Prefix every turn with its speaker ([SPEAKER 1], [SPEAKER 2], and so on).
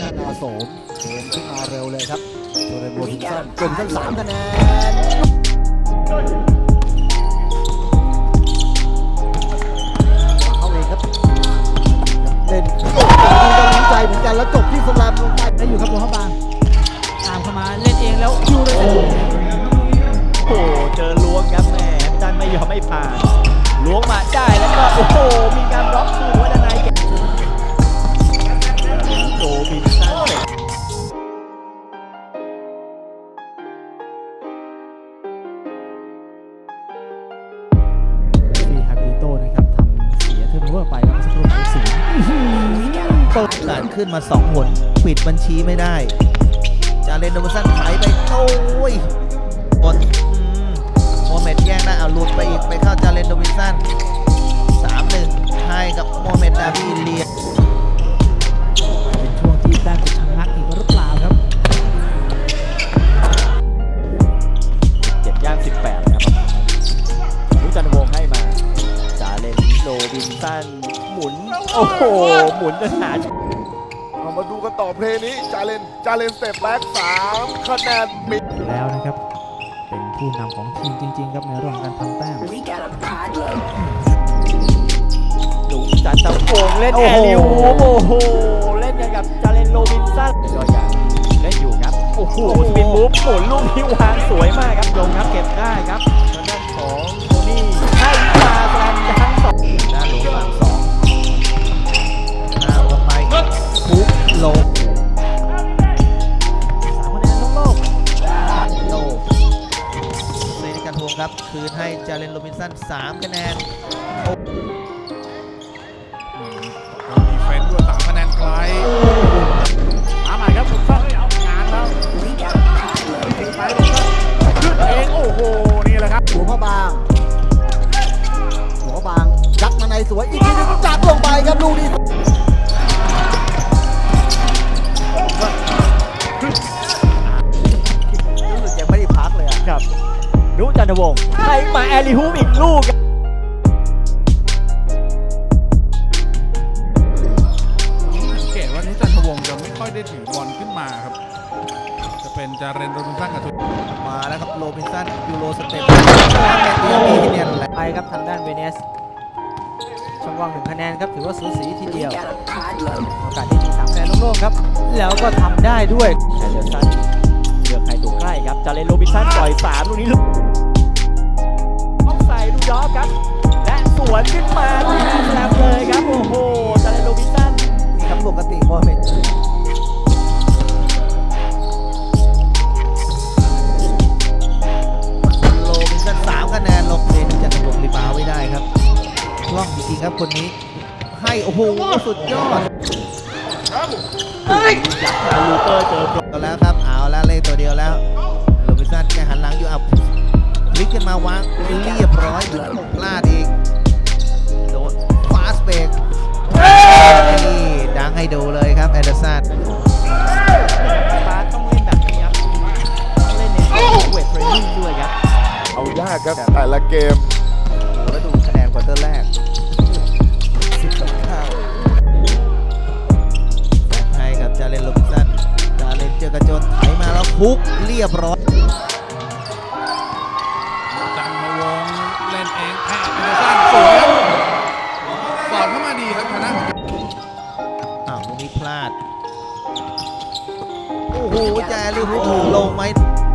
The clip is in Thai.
[SPEAKER 1] นาโสมเดินขึ้นมาเร็วเลยครับโจเลนโรบินสันกลุ่มทั้ง3 คะแนนเขาเองครับเล่นดีใจเหมือนกันแล้วจบที่สแลมลงไปได้อยู่ครับโมฮัมบางตามเข้ามาเล่นเองแล้วคิวเลย
[SPEAKER 2] โอ้เจอล้วงครับแม่จันไม่ยอมไม่ผ่านล้วงมาได้แล้วก็โอ้โหมีการบล็อกคืนว่าด้านในโรบินสัน
[SPEAKER 1] ฟีฮาบิโต้นะครับทำเสียเทอร์โนเวอร์ไปครับสักครู่สูง
[SPEAKER 3] เปิดหลานขึ้นมา2 หนปิดบัญชีไม่ได้จาเลนโรบินสันไถไปโอ้ยกดโมเมดแย่งได้เอาหลุดไปอีกไปเข้าจาเลนโรบินสัน 3-1 ให้กับโมเมดดาวีเลีย
[SPEAKER 1] เป็นช่วงที่แต้มจะชะงักอีกหรือเปล่าครับ
[SPEAKER 2] 7 ย่าง 18ครับนุจันทร์วงศ์ให้มาจาเลนโรบินสันหมุนโอ้โหหมุนจนหา
[SPEAKER 4] เรามาดูกันต่อเพลงนี้จาเลนสเต็ปแรก3 คะแนนปิด
[SPEAKER 1] แล้วนะครับเป็นผู้นำของทีมจริงๆครับในเรื่องการทำแต้ม
[SPEAKER 2] ดูจันทร์วงศ์เล่นแอริวโอ้โหเล่นกันกับจาเลนโรบินสันก็ยังเล่นอยู่ครับโอ้โหสปินมูฟหมุนลูกที่วางสวยมากครับยงครับเก็บได้ครับทางด้านของโทนี่ให้มาแสดงทั้ง2
[SPEAKER 3] ด้านหลวงฝั่ง2หน้าลงไปคุกลง
[SPEAKER 1] 3 คะแนนโลก
[SPEAKER 3] โลเซนิกันทวงครับคืนให้จาเลนโรบินสัน 3 คะแนน
[SPEAKER 4] มีเฟนด้วย3 คะแนนไกลมาใหม่ครับคุณฟังเอางานแล้วไปขึ้นเองโอ้โหนี่แหละครับ
[SPEAKER 1] หัวพ่อบางยัดมาในสวยอีกทีนึงจัดลงไปครับลูกนี้รู้สึกยังไม่ได้พักเลย
[SPEAKER 2] ครับนุจันทร์วงศ์ให้มาแอริฮูมอีกลูก
[SPEAKER 4] สังเกตว่านุจันทร์วงศ์จะไม่ค่อยได้ถือบอลขึ้นมาครับจะเป็นจาเรนโรบินสันกับ
[SPEAKER 3] มาแล้วครับโรบินสันยูโรสเต็ปแล้วเนี่ย
[SPEAKER 1] ไปครับทางด้านเวเนสช่องว่าง1 คะแนนครับถือว่าสูสีทีเดียวโอกาสที่ยิง3 คะแนนโล่งๆครับแล้วก็ทำได้ด้วย
[SPEAKER 2] แอเดอร์สันเลือกใครตัวใกล้ครับจาเลนโรบินสันปล่อย3ลูกนี้ต้องใส่ลูกยอครับและสวนขึ้นมาที่แลมเลยครับโอ้โหจาเลนโรบินสัน
[SPEAKER 1] ทำปกติโมเมนต์
[SPEAKER 3] โรบินสัน3 คะแนนลงเซนจากระบบรีบาวไม่ได้ครับคล่องจริงๆครับคนนี้ให้โอ้โหสุดยอด
[SPEAKER 2] อยากหาลูเปอร์เจอ
[SPEAKER 3] ตัวแล้วครับเอาแล้วเลขตัวเดียวแล้วโรบินสันแกหันหลังอยู่อัพพลิกขึ้นมาวางเรียบร้อยพลาดอีกโดนฟาสเบรกนี่ดังให้ดูเลยครับแอเดอร์สัน
[SPEAKER 2] ฟาสต้องเล่นแบบนี้ครับต้องเล่นในเวทเทรนนิ่งด้วยครับ
[SPEAKER 4] เอายากครับแต่ละเกม
[SPEAKER 3] แล้วดูคะแนนควอเตอร์แรก10-9แซงให้กับจาเลนโรบินสันจาเลนเจอกระโจนไถมาแล้วพุกเรียบร้อย
[SPEAKER 4] จันทร์วงศ์เล่นเองแพ้เอเดอร์สันสวยครับสอดเข้ามาดีครับทางด้าน
[SPEAKER 3] ลูกนี้พลาดโอ้โหจาเลนโรบินสันลงไหม